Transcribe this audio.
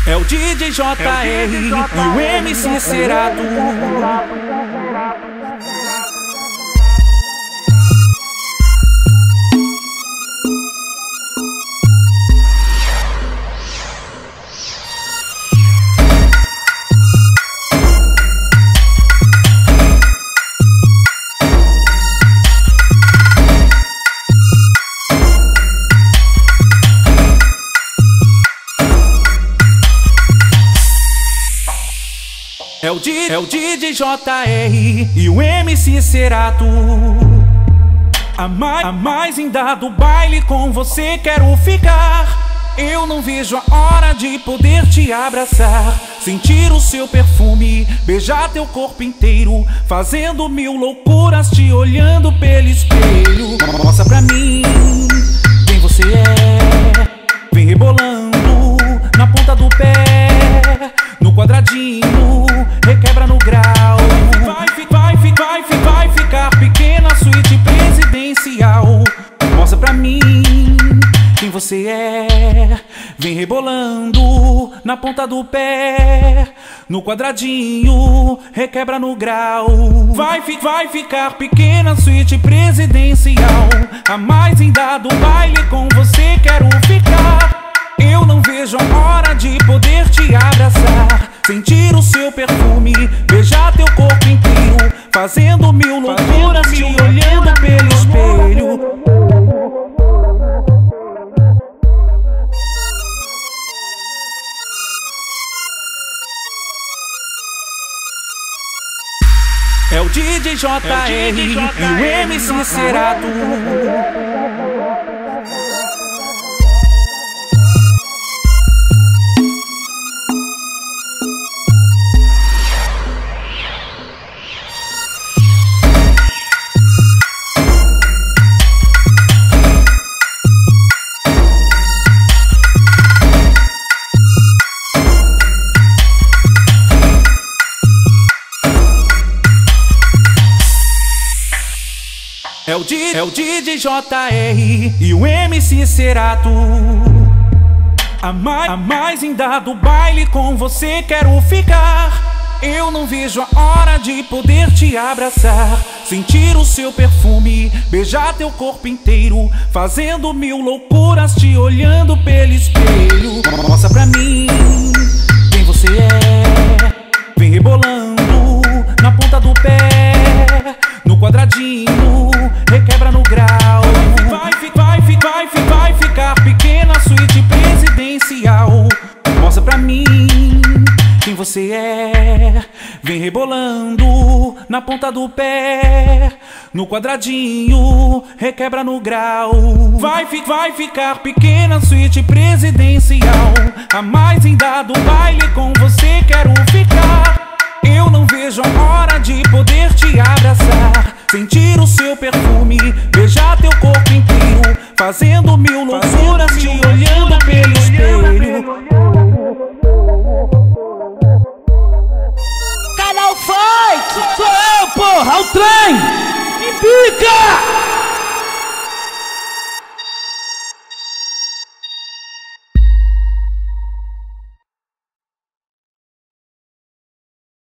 É o DJ JR e o MC Cerato. É o DJ JR e o MC Cerato. A mais linda do baile, com você quero ficar. Eu não vejo a hora de poder te abraçar, sentir o seu perfume, beijar teu corpo inteiro, fazendo mil loucuras, te olhando pelo espelho. Mostra pra mim quem você é, vem rebolando na ponta do pé, no quadradinho, requebra no grau. Vai ficar pequena, suíte presidencial. Mostra pra mim quem você é, vem rebolando na ponta do pé, no quadradinho, requebra no grau. Vai ficar pequena, suíte presidencial. A mais linda do baile, com você quero ficar. Eu não vejo a hora de poder te abraçar, sentir o seu perfume, beijar teu corpo inteiro, fazendo mil loucuras, te olhando pelo espelho. É o DJ JR e o MC Cerato. É o DJ JR e o MC Cerato. A mais linda do baile, com você quero ficar. Eu não vejo a hora de poder te abraçar, sentir o seu perfume, beijar teu corpo inteiro, fazendo mil loucuras, te olhando pelo espelho. Mostra pra mim quem você é, vem rebolando na ponta do pé, no quadradinho, requebra no grau. Vai ficar pequena, suíte presidencial. Mostra pra mim quem você é, vem rebolando na ponta do pé, no quadradinho, requebra no grau. Vai ficar pequena, suíte presidencial. A mais linda do baile, com você quero ficar. Eu não vejo a hora de poder te abraçar, sentir o seu perfume, beijar teu corpo inteiro, fazendo mil loucuras, te olhando pelo espelho. Canal Fight! Sou eu, porra! O trem! Que pica!